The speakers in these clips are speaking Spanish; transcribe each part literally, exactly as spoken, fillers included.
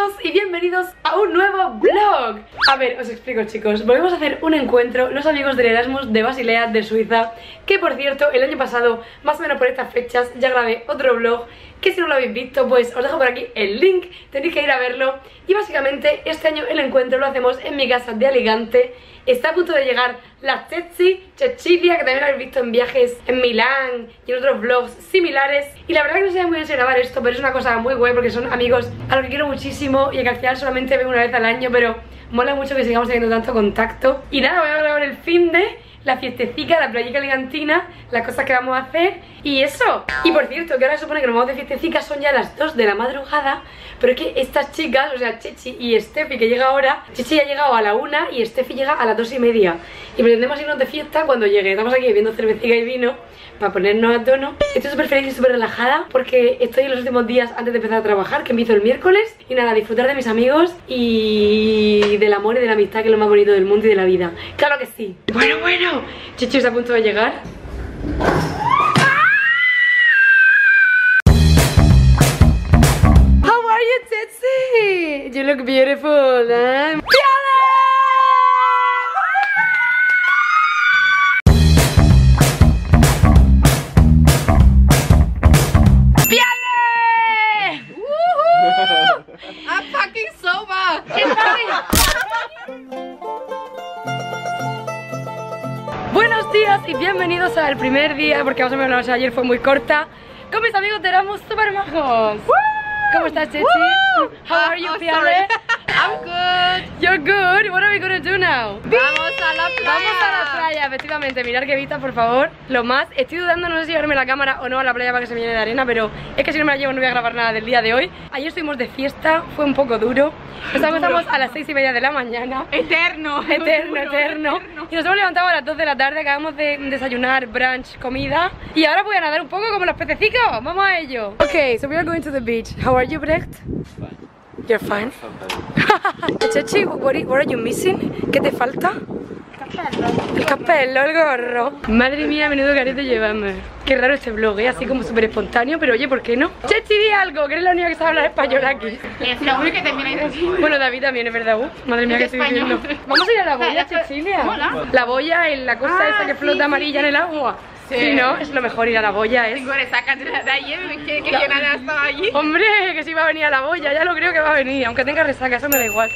todos y bienvenidos a un nuevo vlog. A ver, os explico, chicos. Volvemos a hacer un encuentro, los amigos del Erasmus de Basilea, de Suiza. Que por cierto, el año pasado, más o menos por estas fechas, ya grabé otro vlog, que si no lo habéis visto, pues os dejo por aquí el link, tenéis que ir a verlo. Y básicamente este año el encuentro lo hacemos en mi casa de Alicante. Está a punto de llegar la Ceci, Cecilia, que también la habéis visto en viajes en Milán y en otros vlogs similares. Y la verdad que no sé muy bien si grabar esto, pero es una cosa muy guay porque son amigos a los que quiero muchísimo y que al final solamente veo una vez al año, pero mola mucho que sigamos teniendo tanto contacto. Y nada, voy a grabar el fin de la fiestecica, la playica aligantina, las cosas que vamos a hacer y eso. Y por cierto, que ahora se supone que nos vamos de fiestecica, son ya las dos de la madrugada, pero es que estas chicas, o sea, Chechi y Steffi, que llega ahora, Chechi ya ha llegado a la una y Steffi llega a las dos y media. Y pretendemos irnos de fiesta cuando llegue. Estamos aquí bebiendo cervecita y vino para ponernos a tono. Estoy súper feliz y súper relajada porque estoy en los últimos días antes de empezar a trabajar, que empiezo el miércoles. Y nada, disfrutar de mis amigos y del amor y de la amistad, que es lo más bonito del mundo y de la vida. ¡Claro que sí! Bueno, bueno, Chechi está a punto de llegar. How are you, Tetsi? You look beautiful, ¿eh? I'm fucking sober. Buenos días y bienvenidos al primer día, porque más o menos la noche de ayer fue muy corta, con mis amigos de Erasmus super majos. ¿Cómo estás, Chechi? How are you, Oh, Piale? sorry. I'm good. You're good. What are we gonna do now? Vamos a la playa. Vamos a la playa, efectivamente. Mirad qué vista, por favor. Lo más, estoy dudando, no sé si llevarme la cámara o no a la playa para que se me llene de arena, pero es que si no me la llevo no voy a grabar nada del día de hoy. Ayer estuvimos de fiesta, fue un poco duro. Nos acostamos a las seis y media de la mañana. Eterno. Eterno, Duro, eterno. Y nos hemos levantado a las dos de la tarde, acabamos de desayunar, brunch, comida. Y ahora voy a nadar un poco como los pececicos. Vamos a ello. Ok, so we are going to the beach. How are you, Brecht? You're fine. Chechi, what, what are you missing? ¿Qué te falta? El capello, el gorro. Madre mía, menudo carete llevamos. Qué raro este vlog, ¿eh? Así como súper espontáneo, pero oye, ¿por qué no? Chechi, di algo, que eres la única que sabe hablar español aquí. Es la única que termina de decir. Bueno, David también, es verdad. Uh, madre mía, que estoy diciendo. Vamos a ir a la boya, Cecilia. La boya es la cosa Ah, esa que sí, flota sí, amarilla en el agua. Sí. Sí, ¿no? Es lo mejor ir a la boya, ¿eh? Tengo resaca de de ayer, que, que yo nada estaba allí. Hombre, que si va a venir a la boya, ya lo creo que va a venir. Aunque tenga resaca, eso me da igual.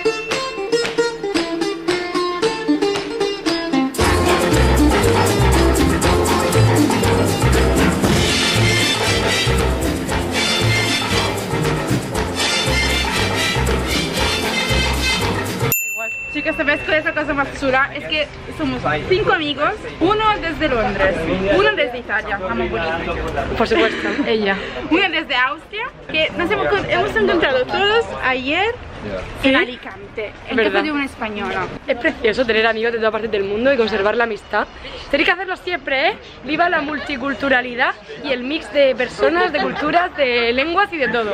Chicas, ¿sabes cuál es la cosa más chula? Es que somos cinco amigos, uno desde Londres, uno desde Italia, amo bonito. Por supuesto, ella. Uno desde Austria, que nos hemos, hemos encontrado todos ayer en Alicante, en ¿Verdad? casa de una española. Es precioso tener amigos de todas partes del mundo y conservar la amistad. Tenéis que hacerlo siempre, ¿eh? Viva la multiculturalidad y el mix de personas, de culturas, de lenguas y de todo.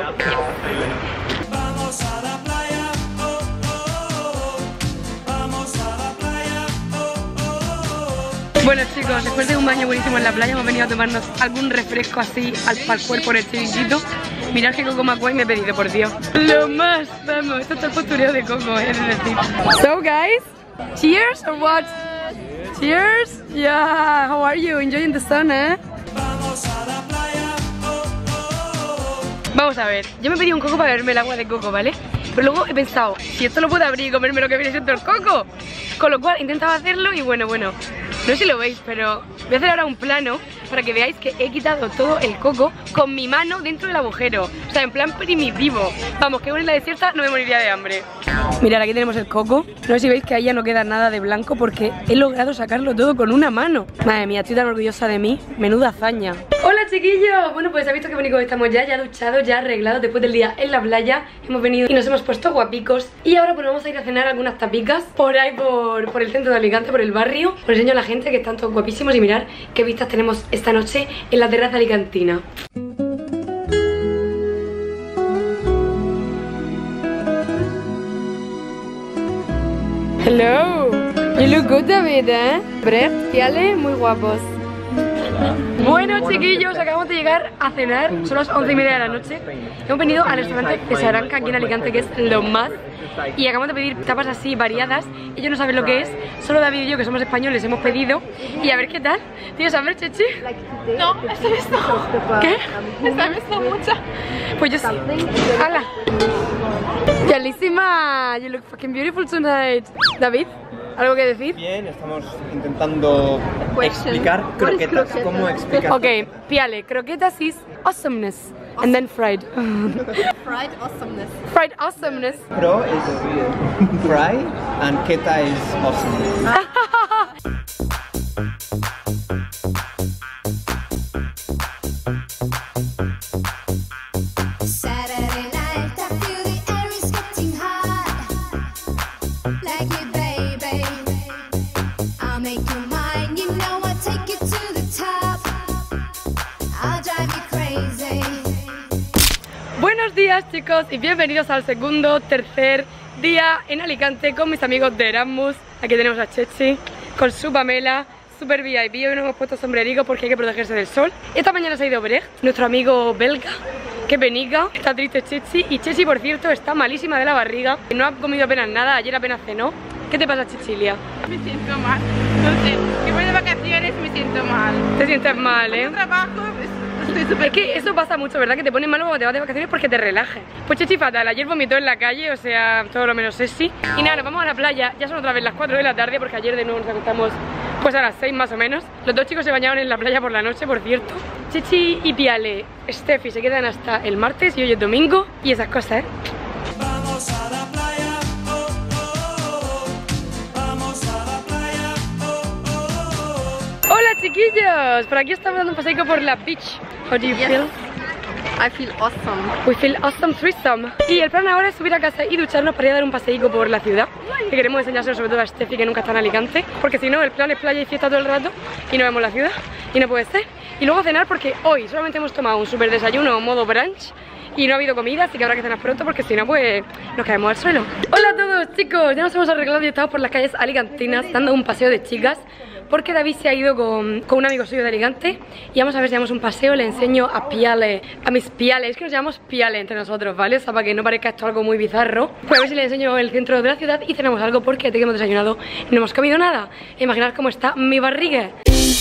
Vamos a la playa, oh, oh, oh. Vamos a la playa, oh, oh, oh. Bueno, chicos, después de un baño buenísimo en la playa hemos venido a tomarnos algún refresco así al, para el cuerpo en el chiringuito. Mirad que Coco McQueen me he pedido, por Dios. Lo más, vamos, esto es el postureo de Coco, es decir. So guys, cheers or what? Cheers. Yeah, how are you? Enjoying the sun, eh? Vamos a la playa, oh, oh, oh. Vamos a ver, yo me pedí un coco para beberme el agua de coco, ¿vale? Pero luego he pensado, si esto lo puedo abrir y comerme lo que viene siendo el coco. Con lo cual he intentado hacerlo y bueno, bueno, no sé si lo veis, pero voy a hacer ahora un plano para que veáis que he quitado todo el coco con mi mano dentro del agujero. O sea, en plan primitivo. Vamos, que aún en la desierta no me moriría de hambre. Mirad, aquí tenemos el coco. No sé si veis que ahí ya no queda nada de blanco porque he logrado sacarlo todo con una mano. Madre mía, estoy tan orgullosa de mí. Menuda hazaña. Hola, chiquillos. Bueno, pues habéis visto que bonitos estamos ya, ya duchados, ya arreglados después del día en la playa. Hemos venido y nos hemos puesto guapicos. Y ahora pues vamos a ir a cenar algunas tapicas por ahí, por, por el centro de Alicante, por el barrio. Os enseño a la gente que están todos guapísimos y mirad qué vistas tenemos esta noche en la terraza alicantina. Hello. You look good, David, ¿eh? Brecht y Ale, muy guapos. Bueno, chiquillos, acabamos de llegar a cenar, son las once y media de la noche. Hemos venido al restaurante Pesaranca aquí en Alicante, que es lo más. Y acabamos de pedir tapas así variadas. Ellos no saben lo que es, solo David y yo, que somos españoles, hemos pedido. Y a ver qué tal. ¿Tienes hambre, Chechi? No, esta vez no. ¿Qué? Esta vez no mucha. Pues yo sí. ¡Hala! ¡Bellísima! You look fucking beautiful tonight. David, ¿algo que decir? Bien, estamos intentando explicar croquetas. ¿Cómo explicar? Ok, piale, croquetas is awesomeness. And then fried. Fried awesomeness. Fried awesomeness. Pro is fry and keta is awesome. Saturday night, I feel the air is getting hot. Like me, baby. I'll make you mine. You know I'll take you to the top. I'll drive you crazy. Buenos días, chicos, y bienvenidos al segundo, tercer día en Alicante con mis amigos de Erasmus. Aquí tenemos a Chechi con su Pamela, super V I P. Hoy nos hemos puesto sombrerico porque hay que protegerse del sol. Esta mañana se ha ido Brecht, nuestro amigo belga. Qué penica, está triste Chechi. Y Chechi, por cierto, está malísima de la barriga. No ha comido apenas nada, ayer apenas cenó. ¿Qué te pasa, Chechilia? Me siento mal. No sé, que voy de vacaciones me siento mal. Te sientes mal, ¿eh? Yo trabajo, estoy súper. Es que eso pasa mucho, ¿verdad? Que te pones malo cuando te vas de vacaciones porque te relajes. Pues Chechi fatal, ayer vomitó en la calle, o sea, todo lo menos sexy. Y nada, nos vamos a la playa, ya son otra vez las cuatro de la tarde porque ayer de nuevo nos acostamos pues a las seis más o menos. Los dos chicos se bañaron en la playa por la noche, por cierto. Chechi y Piale, Steffi se quedan hasta el martes y hoy es domingo y esas cosas, ¿eh? Vamos a la playa, oh, oh, oh. Vamos a la playa, oh, oh, oh. Hola, chiquillos, por aquí estamos dando un paseo por la beach. How do you feel? I feel awesome. We feel awesome threesome. Y el plan ahora es subir a casa y ducharnos para ir a dar un paseico por la ciudad. Que queremos enseñárselo sobre todo a Steffi, que nunca está en Alicante. Porque si no, el plan es playa y fiesta todo el rato y no vemos la ciudad. Y no puede ser. Y luego cenar porque hoy solamente hemos tomado un super desayuno modo brunch. Y no ha habido comida, así que habrá que cenar pronto porque si no, pues nos caemos al suelo. Hola a todos, chicos. Ya nos hemos arreglado y estamos por las calles alicantinas dando un paseo de chicas. Porque David se ha ido con, con un amigo suyo de Alicante. Y vamos a ver si damos un paseo. Le enseño a Piale, a mis Piales. Es que nos llamamos Piale entre nosotros, ¿vale? O sea, para que no parezca esto algo muy bizarro. Pues a ver si le enseño el centro de la ciudad y cenamos algo porque desde que hemos desayunado no hemos comido nada. Imaginad cómo está mi barriga.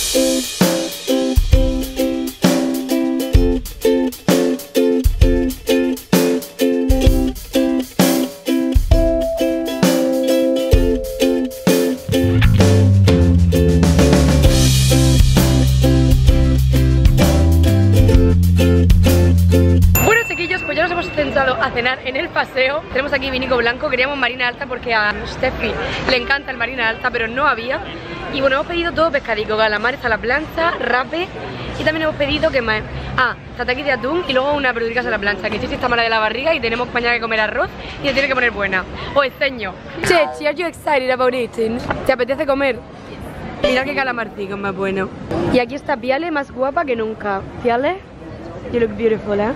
A cenar en el paseo. Tenemos aquí vinico blanco, queríamos marina alta porque a Steffi le encanta el marina alta, pero no había. Y bueno, hemos pedido todo pescadico, calamares a la plancha, rape. Y también hemos pedido que más. Ah, tataki de atún y luego una verduricas a la plancha. Que Chechi está mala de la barriga y tenemos mañana que comer arroz y se tiene que poner buena. Os enseño. Chechi, are you excited about eating? ¿Te apetece comer? Mirad qué calamarcico más bueno. Y aquí está Piale, más guapa que nunca. Piale, you look beautiful, ¿eh?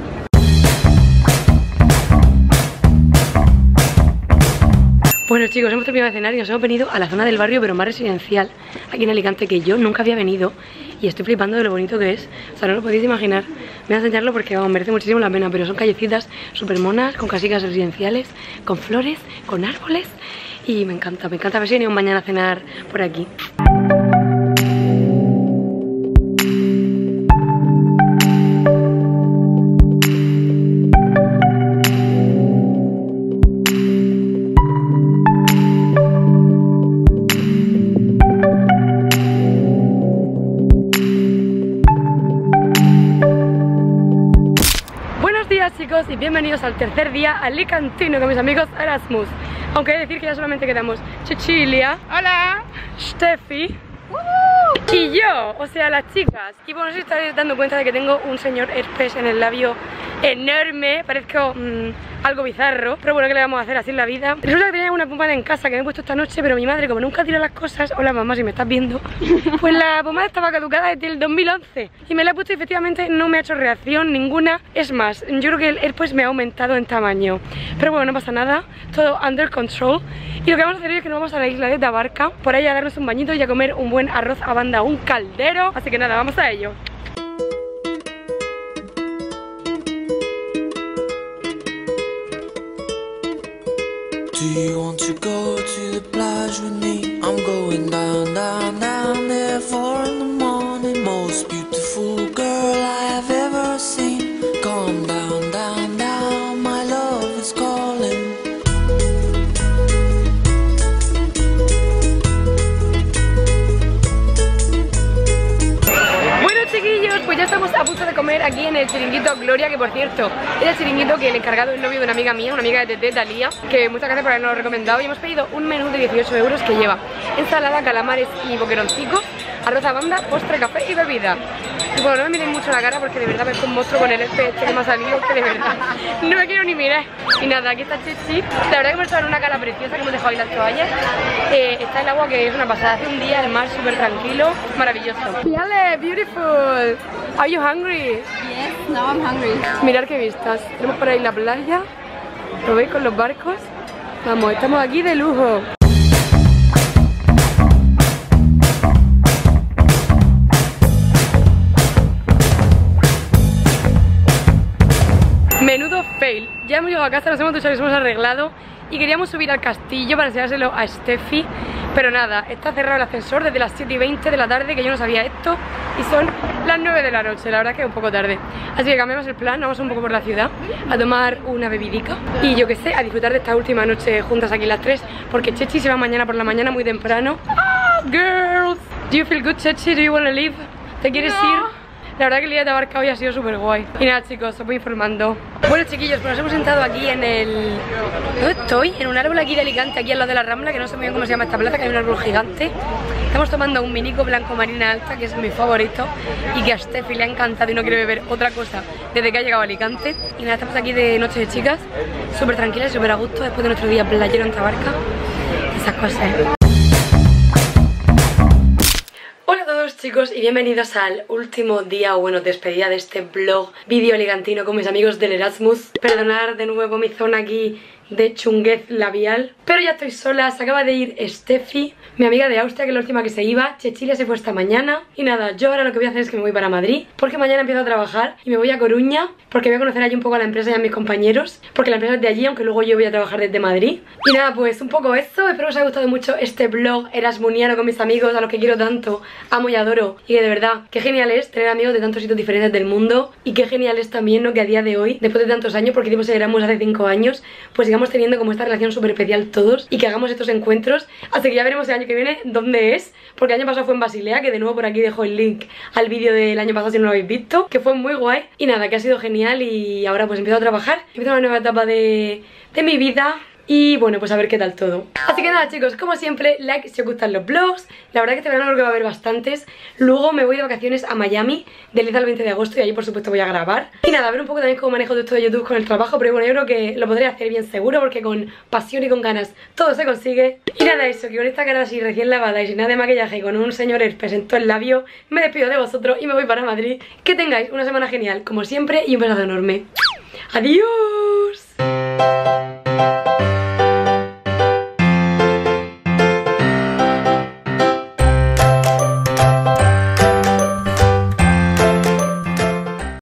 Bueno, chicos, hemos terminado de cenar y nos hemos venido a la zona del barrio, pero más residencial, aquí en Alicante, que yo nunca había venido y estoy flipando de lo bonito que es. O sea, no lo podéis imaginar. Voy a enseñarlo porque vamos, merece muchísimo la pena, pero son callecitas súper monas, con casitas residenciales, con flores, con árboles y me encanta, me encanta. A ver si venimos mañana a cenar por aquí. Chicos, y bienvenidos al tercer día alicantino con mis amigos Erasmus. Aunque he de decir que ya solamente quedamos Chechilia, Hola. Steffi uh-huh. y yo, o sea, las chicas. Y bueno, os estáis dando cuenta de que tengo un señor herpes en el labio enorme, parezco mmm, algo bizarro, pero bueno, ¿qué le vamos a hacer? Así en la vida. Resulta que tenía una pomada en casa que me he puesto esta noche, pero mi madre, como nunca tira las cosas, hola mamá si me estás viendo, pues la pomada estaba caducada desde el dos mil once y me la he puesto y efectivamente no me ha hecho reacción ninguna. Es más, yo creo que el AirPods me ha aumentado en tamaño, pero bueno, no pasa nada, todo under control. Y lo que vamos a hacer hoy es que nos vamos a la isla de Tabarca, por ahí a darnos un bañito y a comer un buen arroz a banda, un caldero. Así que nada, vamos a ello. Do you want to go to the plage with me? I'm going down, down, down there, four in the morning. Most beautiful girl I have ever seen. Come down, down, down, my love is calling. Bueno chiquillos, pues ya estamos a punto de comer aquí en el chiringuito Gloria, que por cierto es el chiringuito que el encargado es el novio de una amiga mía, una amiga de Tete, Talía, que muchas gracias por habernos recomendado. Y hemos pedido un menú de dieciocho euros que lleva ensalada, calamares y boqueroncicos, arroz a banda, postre, café y bebida. Y bueno, no me miren mucho la cara porque de verdad me un monstruo con el este que me ha salido, que de verdad no me quiero ni mirar. Y nada, aquí está Chechi. La verdad que hemos estado en una cala preciosa que hemos dejado ahí las toallas. Eh, está el agua que es una pasada, hace un día el mar súper tranquilo, maravilloso. ¡Yale, beautiful! Are you hungry? Yes, now I'm hungry. Mirad qué vistas. Tenemos por ahí la playa. ¿Lo veis con los barcos? Vamos, estamos aquí de lujo. Menudo fail. Ya hemos llegado a casa, nos hemos duchado y nos hemos arreglado y queríamos subir al castillo para enseñárselo a Steffi, pero nada, está cerrado el ascensor desde las siete y veinte de la tarde, que yo no sabía esto, y son las nueve de la noche, la verdad que es un poco tarde. Así que cambiamos el plan, vamos un poco por la ciudad a tomar una bebidica y yo que sé, a disfrutar de esta última noche juntas aquí las tres, porque Chechi se va mañana por la mañana muy temprano. Ah, girls, do you feel good, Chechi? Do you wanna leave? ¿Te quieres No. ir? La verdad que el día de Tabarca hoy ha sido súper guay. Y nada chicos, os voy informando. Bueno chiquillos, pues nos hemos sentado aquí en el... ¿Dónde estoy? En un árbol aquí de Alicante, aquí al lado de la Rambla, que no sé muy bien cómo se llama esta plaza, que hay un árbol gigante. Estamos tomando un minico blanco marina alta, que es mi favorito, y que a Steffi le ha encantado y no quiere beber otra cosa desde que ha llegado a Alicante. Y nada, estamos aquí de noche de chicas, súper tranquilas y súper a gusto después de nuestro día playero en Tabarca. Esas cosas. Hola a todos chicos y bienvenidos al último día o bueno, despedida de este vlog vídeo alicantino con mis amigos del Erasmus. Perdonad de nuevo mi zona aquí de chunguez labial, pero ya estoy sola, se acaba de ir Steffi, mi amiga de Austria, que es la última que se iba. Cecilia se fue esta mañana y nada, yo ahora lo que voy a hacer es que me voy para Madrid, porque mañana empiezo a trabajar y me voy a Coruña, porque voy a conocer allí un poco a la empresa y a mis compañeros, porque la empresa es de allí, aunque luego yo voy a trabajar desde Madrid. Y nada, pues un poco eso, espero que os haya gustado mucho este vlog erasmuniano con mis amigos, a los que quiero tanto, amo y adoro, y que de verdad, qué genial es tener amigos de tantos sitios diferentes del mundo, y qué genial es también, ¿no?, que a día de hoy, después de tantos años, porque hicimos el Erasmus hace cinco años, pues sigamos teniendo como esta relación súper especial todos, y que hagamos estos encuentros. Así que ya veremos el año que viene dónde es, porque el año pasado fue en Basilea, que de nuevo por aquí dejo el link al vídeo del año pasado si no lo habéis visto, que fue muy guay. Y nada, que ha sido genial y ahora pues empiezo a trabajar, empiezo una nueva etapa de, de mi vida. Y bueno, pues a ver qué tal todo. Así que nada chicos, como siempre, like si os gustan los vlogs. La verdad que este verano creo que va a haber bastantes. Luego me voy de vacaciones a Miami del diez al veinte de agosto y allí por supuesto voy a grabar. Y nada, a ver un poco también cómo manejo todo esto de YouTube con el trabajo. Pero bueno, yo creo que lo podré hacer bien seguro, porque con pasión y con ganas todo se consigue. Y nada, eso, que con esta cara así recién lavada y sin nada de maquillaje y con un señor herpes en todo el labio, me despido de vosotros y me voy para Madrid. Que tengáis una semana genial como siempre y un besazo enorme. ¡Adiós!